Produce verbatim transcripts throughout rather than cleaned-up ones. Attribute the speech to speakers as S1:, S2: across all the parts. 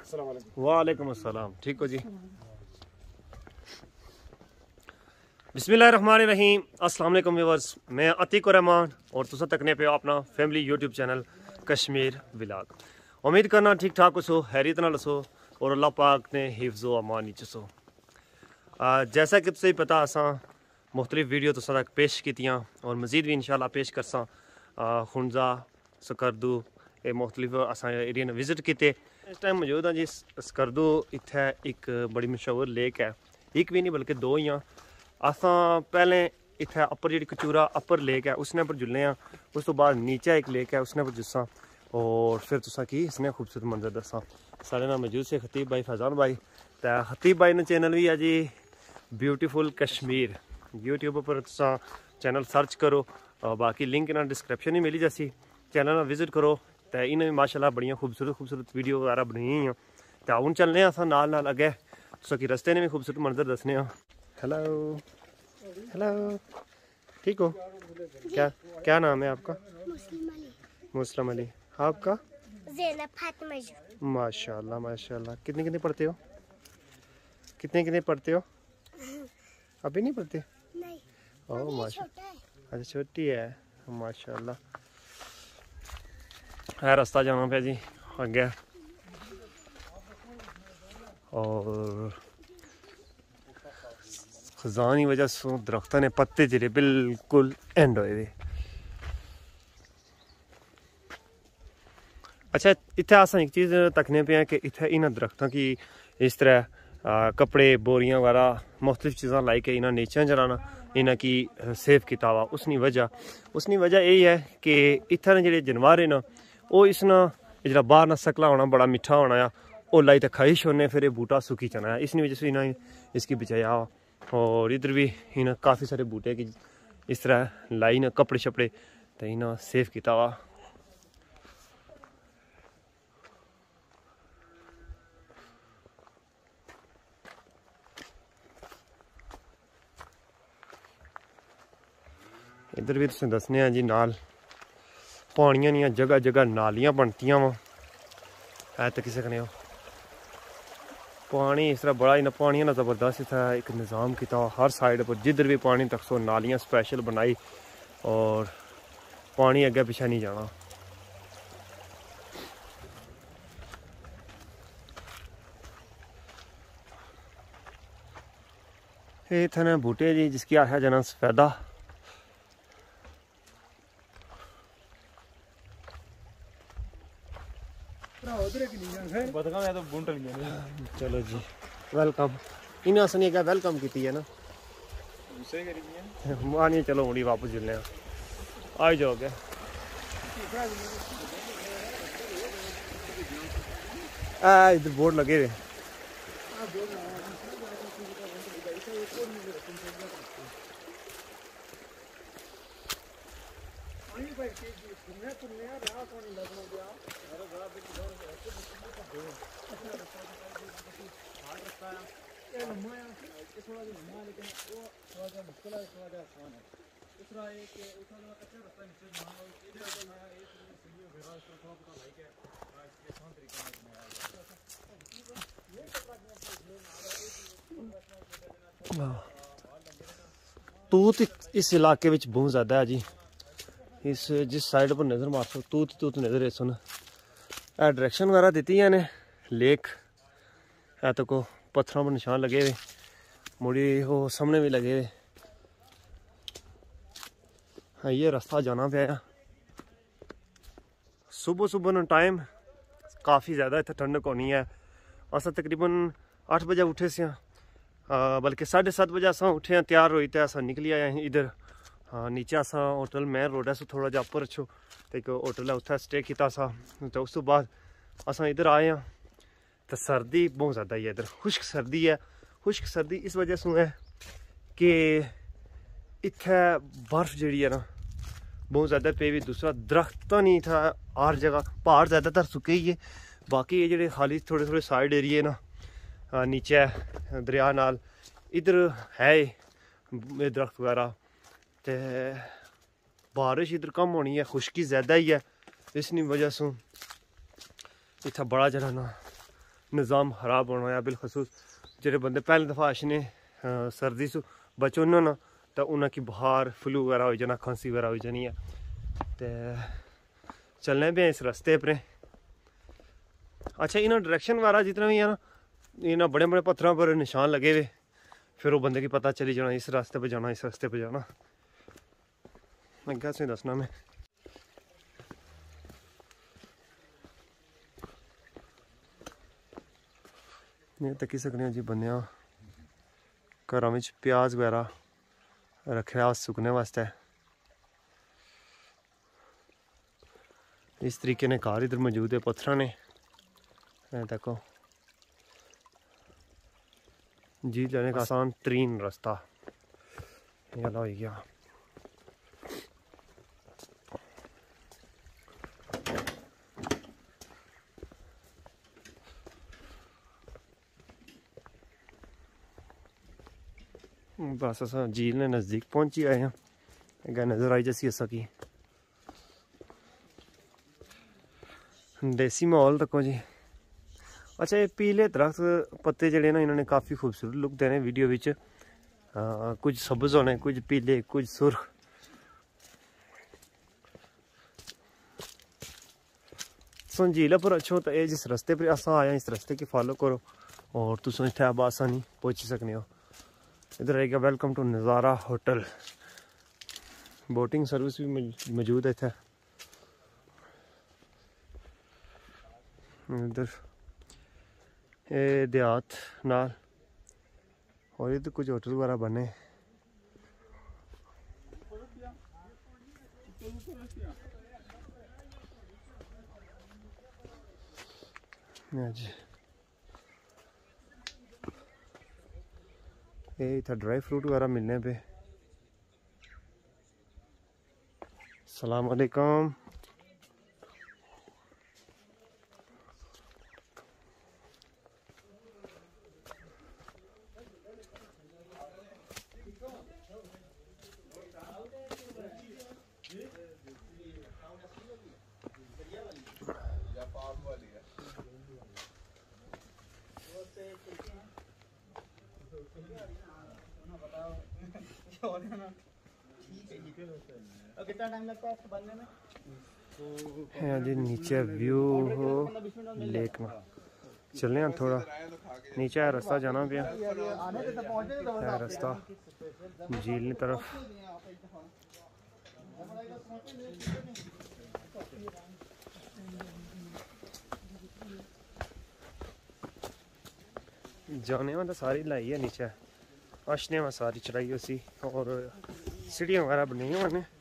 S1: वालेकुम अस्सलाम। ठीक हो जी। बिस्मिल्लाहिर्रहमानिर्रहीम। अस्सलाम वालेकुम व्यूअर्स, मैं अतीक रहमान और तुसा तकने पे अपना family YouTube channel Kashmir vlog. उम्मीद करना ठीक ठाक हो, हैरियत नाल हो और अल्लाह पाक ने हिफ्ज़ो अमान नीचे सो। जैसा कि तुसें पता असां मुख्तलिफ वीडियो तुसा तक पेश कीतियां और मज़ीद भी इंशाल्लाह पेश करसां। खुंजा सकरदू ये मुख्तलिफ असां एरिया ने विजिट किए। इस टाइम मौजूद हाँ जी सकरदू। इत्थै एक बड़ी मशहूर लेक है, एक भी नहीं बल्कि दो ही हैं। असां पहले इत्थै अपर जी कचूरा अपर लेक है उसने पर जुलने हैं, उस तो बाद नीचे एक लेक है उसने पर जुस्सां और फिर तुसा की इसने खूबसूरत मंजर दसा। साढ़े नाल मौजूद से खतीब भाई फैजान भाई। तो खतीब भाई ने चैनल भी है जी ब्यूटीफुल कश्मीर, यूट्यूब पर तुसा चैनल सर्च करो, बाकी लिंक इन्हें डिस्क्रिप्शन ही मिली जैसी। चैनल विजिट करो तो इन्हें भी माशाल्लाह बड़ियां खूबसूरत खूबसूरत वीडियो वगैरह बनाई हैं। तो हूँ चलने अस नाल नाल अगे तुसा की रस्ते ने भी खूबसूरत मंजर दसने। हेलो हेलो, ठीक हो? क्या क्या नाम है आपका? मुस्लिम अली। आपका?
S2: ज़ैनब फातिमा।
S1: माशाल्लाह माशाल्लाह। कितने कितने पढ़ते हो? कितने कितने पढ़ते हो? अभी नहीं पढ़ते?
S2: नहीं।
S1: ओह माशाल्लाह। अच्छा छोटी है, माशाल्लाह। है रास्ता जाना पे जी अगे और खजान की वजह से दरख्तों ने पत्ते जरे बिल्कुल एंड होए। अच्छा इत्थे अस एक चीज़ तकने पे हैं कि इत्थे इन्होंने दरख्तों की इस तरह आ, कपड़े बोरियां वगैरह मुख्तलिफ चीज़ां लाई के इन्हें नीचे जलाना इन्हें की सेफ किया हुआ। उसकी वजह उसकी वजह यही है कि इत्थे जो जानवर है ना वो इस ना जो बाहर ना सकला होना बड़ा मिठा होना आ वो लाई तो खाइश होने फिर ये बूटा सुखी चना है, इसकी वजह से इन्हें इसकी बचाया। और इधर भी इन्हें काफ़ी सारे बूटे की इस तरह लाई ना कपड़े शपड़े तो इन्हें सेफ किया हुआ। इधर भी तुसें दसने जी नाल पानियां दियां जगह जगह नालियां बनतियां वा है तो किसे कने पानी इस तरह बड़ा इन्हें पानी ना ज़बरदस्त इतना एक निज़ाम किया हर साइड पर जिधर भी पानी तक सो नालियां स्पेशल बनाई और पानी अगे पिछे नहीं जाना। ये इतने बूटे जी जिसकी आखा जाना सफेदा। चलो जी वेलकम। इन्हें असनी क्या वेलकम की है ना मानिए। चलो मुड़ी वापस जुलने आ जाओ क्या इधर बोर्ड लगे हुए। तूत इस इलाके में बहुत ज़्यादा है जी। इस जिस साइड पर नज़र मार सो तूत तूत नज़र है सुन डायरेक्शन वगैरह दी है ने लेक है तो को पत्थरों पर निशान लगे हुए मुड़ी वो सामने भी लगे हुए। हाँ ये रास्ता जाना पे सुबह सुबह न टाइम काफ़ी ज़्यादा इतना ठंडक होनी है। अस तकरीबन आठ बजे उठे से बल्कि साढ़े सात बजे अस उठे हैं तैयार हुई तो अस निकली आए हैं इधर। हाँ नीचे अस होटल मेन रोड है थोड़ा जहा उपर अच्छो तो एक होटल है उत्थे स्टे किया सा। तो उस तो बाद अस इधर आए हैं तो सर्दी बहुत ज़्यादा ही है इधर, खुश्क सर्दी है। खुश्क सर्दी इस वजह से है कि इत्थे बर्फ जी है ना बहुत ज़्यादा पे भी। दूसरा दरख्त नहीं था हर जगह, पहाड़ ज़्यादातर सुके ही है। बाकी ये जो खाली थोड़े थोड़े साइड एरिए ना नीचे दरिया नाल इधर है दरख्त वगैरह। तो बारिश इधर कम होनी है, खुश्की ज़्यादा ही है। इसकी वजह से इतना बड़ा जरा ना निज़ाम खराब होना है। बिलखसूस जेह्ड़े बंदे पैह्ली दफ़ा अशने सर्दी सु बचो ना तो उन्हें बुखार फ्लू वगैरह हो जाना, खांसी वगैरह हो जानी है। तो चलने पे इस रस्ते पर। अच्छा इन्होंने डायरेक्शन वगैरह जितना भी है ना, इन्होंने बड़े बड़े पत्थरों पर निशान लगे हुए, फिर वो बंदे की पता चली जाना इस रास्ते पे जाना, इस रास्ते पे जाना। मैं कैसे दसना मैं ये तकी सकने जी बंदे घर में प्याज वगैरह रखे सुकने वास्ते। इस तरीके ने कार इधर मौजूद है पत्थर ने। देखो जी जाने का आसान तरीन रास्ता ये हो गया। बस अस झील ने नज़दीक पहुंची आए हैं। अगर नज़र आई जैसी असा की देसी माहौल तको जी। अच्छा ये पीले दरख्त पत्ते जड़े ना इन्होंने काफ़ी खूबसूरत लुक देने वीडियो विच। कुछ सब्ज होने, कुछ पीले, कुछ सुर्ख। सो झील पर अच्छो तो ये जिस रस्ते पर अस आए इस रस्ते की फॉलो करो और तुम इतने आसानी पहुंची सकने हो। इधर आएगा welcome to Nazara hotel. Boating service भी मौजूद है इतना। इधर ये देहात नाल और इधर कुछ होटल वगैरह बने। जी ये इतना ड्राई फ्रूट वगैरह मिलने पे। अस्सलाम वालेकुम।
S2: कितना टाइम लगता है बनने में?
S1: है जी नीचे व्यू हो लेक में। चलने हैं थोड़ा नीचे है रास्ता जाना पे है रास्ता झील की तरफ। जाने में तो सारी लाई है नीचे अशने में सारी चढ़ाई उसी और सीढ़ियाँ वगैरह बनी हुई हैं।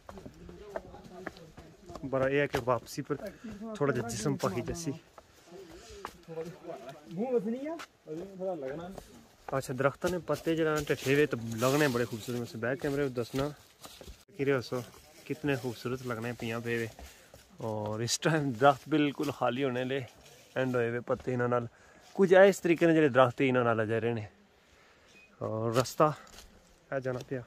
S1: बड़ा यह है कि वापसी पर थोड़ा जा जिस्म पकी जैसी। अच्छा दरख्तों ने पत्ते जरा ढठे हुए तो लगने बड़े खूबसूरत। में बैक कैमरे में दसना कि रहो कितने खूबसूरत लगने पियाँ पे हुए। और इस टाइम दरख्त बिल्कुल खाली होने ले एंड होए हुए पत्ते इन्होंने कुछ है इस तरीके ने जो दरख्त इन्होंने लगे रहे ने। और रास्ता है जाना पिया।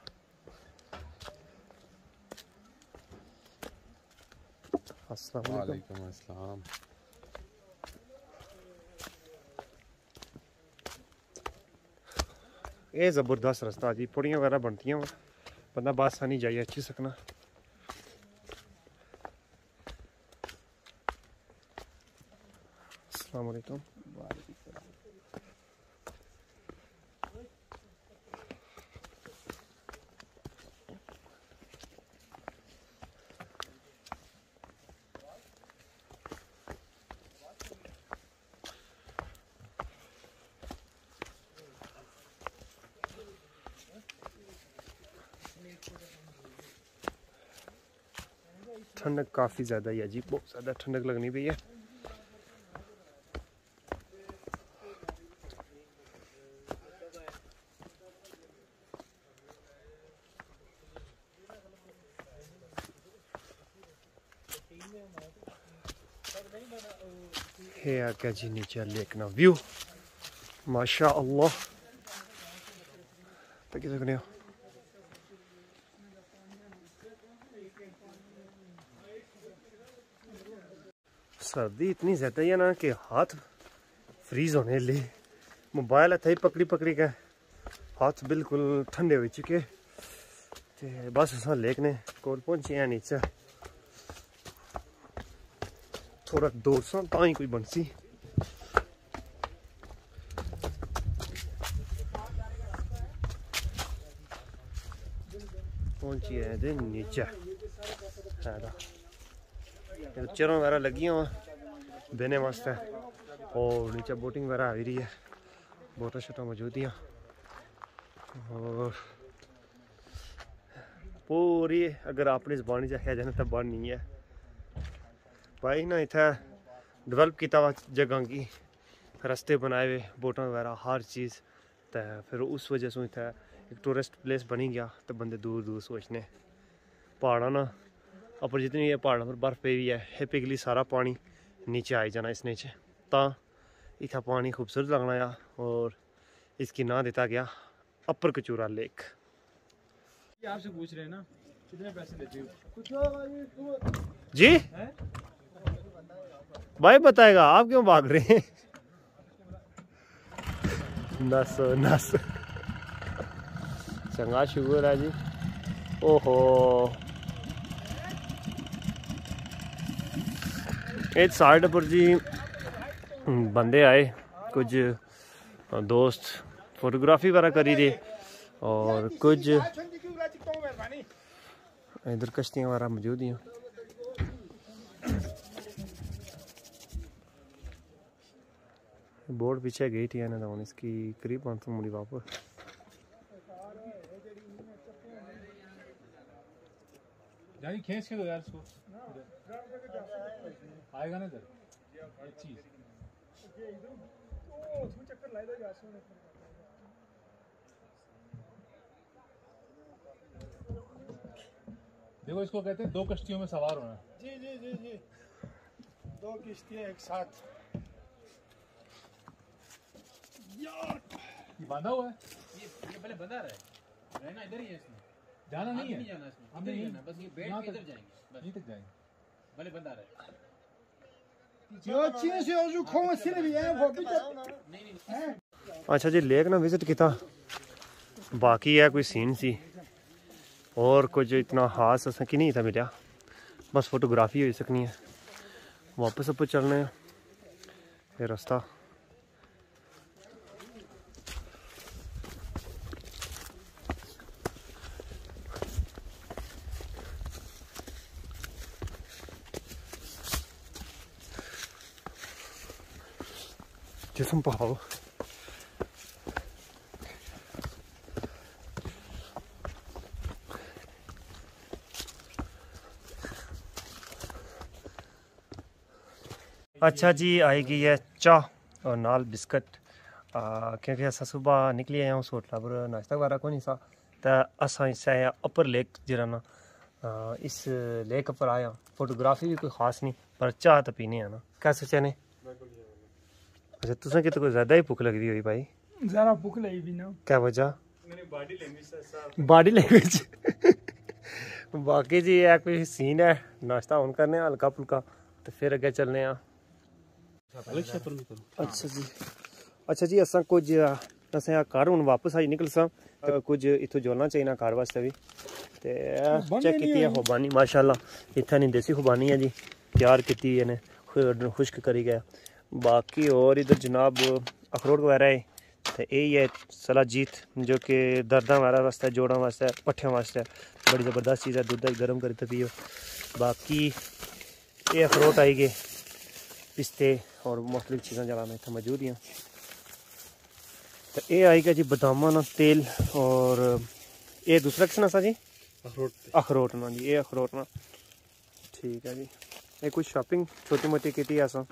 S1: अस्सलाम वालेकुम। अस्सलाम। ये ज़बरदस्त रास्ता जी पुड़ियाँ वगैरह बनती हैं बंदा बासानी जाइए अच्छी सकना। अस्सलाम वालेकुम। ठंडक काफ़ी ज़्यादा ही है जी, बहुत ज़्यादा ठंडक लगनी पई है। है आगे जी नीचे लेक ना व्यू माशा अल्लाह तक सकने हो। सर्दी इतनी ज़्यादा है ना कि हाथ फ्रीज होने ले मोबाइल इत्थे पकड़ी पकड़ी के हाथ बिल्कुल ठंडे हो चुके ते बस अस लेक ने कोल पहुंचे हैं नीचे थोड़ा दौड़ सा तां ही कोई बनसी पहुंची है दे नीचे है चरण वगैरह लगी हुआ देने वास्ते और नीचे बोटिंग वगैरह आ रही है बोटा शोटा मौजूद हैं और पूरी अगर अपनी जबानी च आखिया जाए तो बन नहीं है भाई ना इतना डिवेलप किया हुआ जगह की रस्ते बनाए हुए बोटा वगैरह हर चीज़ तो फिर उस वजह से इतना एक टूरिस्ट प्लेस बनी गया तो बंदे दूर दूर सोचने पहाड़ा ना अपर जितनी ये पहाड़ों पर बर्फ़ पे हुई है ये पिघली सारा पानी नीचे आई जाना इस नीचे ता इतना पानी खूबसूरत लगना है और इसकी नाम देता गया अपर कचूरा लेक।
S3: आपसे पूछ रहे हैं ना कितने पैसे लेते हो
S1: जी
S3: है?
S1: भाई बताएगा आप क्यों भाग रहे हैं नस नस चंगा शुक्र है जी। ओहो एक साइड पर जी बंदे आए कुछ दोस्त फोटोग्राफी वगैरह करी रहे और कुछ इधर कश्तियाँ वगैरह मौजूद हैं। बोर्ड पीछे गई थी ना तो इसकी करीब पाँच सौ मुड़ी वापस
S3: जानी खींच के दो यार इसको आएगा ना इधर चीज देखो इसको कहते हैं दो कश्तियों में सवार होना।
S2: जी जी जी जी दो किश्तियाँ एक साथ यार
S3: ये बांधा हुआ है
S4: ये ये पहले बंधा रहा है रहना इधर ही है इसमें
S3: जाना नहीं है
S4: नहीं जाना इसमें
S3: हमने
S4: इधर ही
S3: नहीं
S4: रहना बस ये बैठ
S3: यहाँ
S4: के
S3: तक-
S4: इधर जाएंगे बस
S3: यहीं तक जाएंगे
S4: भले बंधा रहा है
S2: जो चीज़ से जो खोम सिर भी है वो भी
S4: नहीं नहीं
S1: अच्छा जी लेक ना विजिट किया बाकी है कोई सीन सी और कुछ इतना खास असें कि नहीं था मिलिया बस फोटोग्राफी हो सकनी है वापस ऊपर चलने हैं ये रास्ता जिसम पहाड़ अच्छा जी आएगी है चाह और नाल बिस्किट क्योंकि अस सुबह निकली आए उस होटल पर नाश्ता वगैरह को नहीं सा तो असा इस अपर लेक जरा ना आ, इस लेक पर आया फोटोग्राफी भी कोई खास नहीं पर चाह तो पीने है ना क्या सोचा ने अच्छा तुसें कितने कोई ज़्यादा ही भुख लगती हुई भाई
S2: जरा भूख लगी भी ना
S1: क्या वजह
S2: मेरी बॉडी लैंग्वेज
S1: बॉडी लैंग्वेज बाकी जी है कोई सीन है नाश्ता ऑन करने हल्का फुल्का तो फिर अगे चलने हैं। अच्छा जी अच्छा जी असा कुछ असें घर हूँ वापस आई निकल सा कुछ इतों जोड़ना चाहिए घर वास्ते भी तो चेक की खुबानी माशाल्लाह इतना नहीं देसी खुबानी है जी तैयार की इन्हें खुश्क करी गया बाकी और इधर जनाब अखरोट वगैरह है तो यही है सलाजीत जो कि दर्दा वगैरह वास्ते जोड़ों वास्ते पट्ठियों वास्ते बड़ी ज़बरदस्त चीज़ है दुध गर्म करके पियो बाकी ये अखरोट आई गए पिस्ते और मुख्तलिफ चीज़ें जलाना इतना मौजूद हैं तो ये आई गया जी बदामा ना तेल और ये दूसरा किसना सा जी
S3: अखरोट
S1: अखरोट ना जी ये अखरोट ना ठीक है जी ये कुछ शॉपिंग छोटी मोटी की असा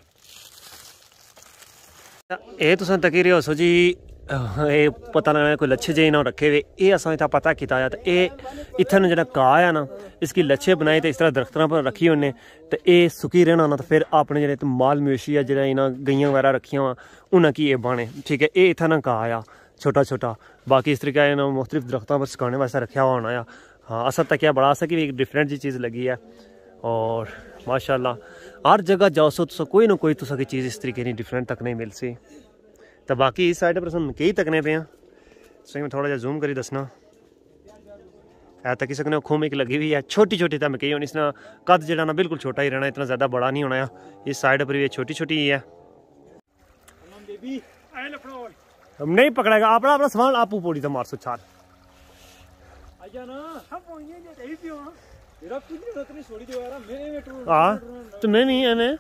S1: ये तुम तकी रहे हो सो जी ये पता लगना कोई लच्छे जे ना रखे हुए ये असा इतना पता किया तो ये इतने जो घाह है ना इसकी लच्छे बनाए तो इस तरह दरख्तों पर रखी उन्हें तो ये सुकी रहना ना तो फिर अपने जो माल मवेशी है जो इन्हें गईयां वगैरह रखिया हुआ उन्हें की ये बने ठीक है ये इतना ना घाह आ छोटा छोटा बाकी इस तरीके इन्हें मुख्तलिफ दरख्तों पर सुखाने वास्ते रखा हुआ होना हाँ असर तक क्या बड़ा सा कि एक डिफरेंट जी चीज़ लगी है और माशाल्लाह हर जगह जाओ सो तो कोई ना कोई तो चीज़ इस तरीके की डिफरेंट तक नहीं मिल सी तो बाकी इस साइड पर अस कई तकने पे हैं। तुसें थोड़ा जिहा जूम करी दसना है, तकी सकने खुम एक लगी हुई है छोटी छोटी, तो कई होनी इसना कद जो ना बिल्कुल छोटा ही रहना, इतना ज़्यादा बड़ा नहीं होना है। इस साइड पर भी छोटी छोटी ही है। नहीं पकड़ेगा अपना अपना सवाल आप पोड़ी तो मार सो छाल हाँ तो मैं भी एवं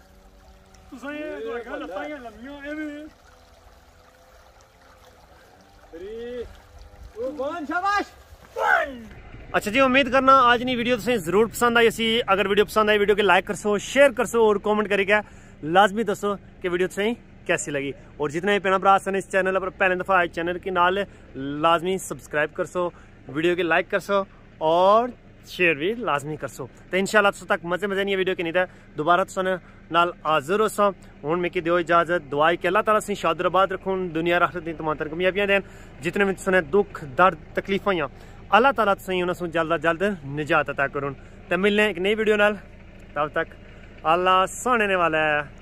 S1: अच्छा जी, उम्मीद करना आज नी वीडियो तुसें जरूर पसंद आई सी। अगर वीडियो पसंद आई वीडियो के लाइक कर सो, शेयर कर सो और कमेंट करके लाजमी दसो कि वीडियो तुसें कैसी लगी। और जितने भी भैन भरा सन इस चैनल पर पहले दफा चैनल के नाल लाजमी सब्सक्राइब कर सो, वीडियो के लाइक कर सो और शेयर भी लाजमी कर सो। तो इंशाल्लाह तुस तक मजे मजे नहीं वीडियो की नहीं था दोबारा तुस नाल हाजिर हो सा। हुण मिकी दियो इजाजत, दुआई कि अल्लाह ताला सी शादराबाद रखून, दुनिया राखत दी तमाम कामयाबियां देन। जितने भी तुसने दुख दर्द तकलीफां या अल्लाह ताला तुसें उन्हां जल्द जल्द निजात अता करून। तो मिलने एक नई वीडियो नाल, तब तक अल्लाह सुनने वाला है।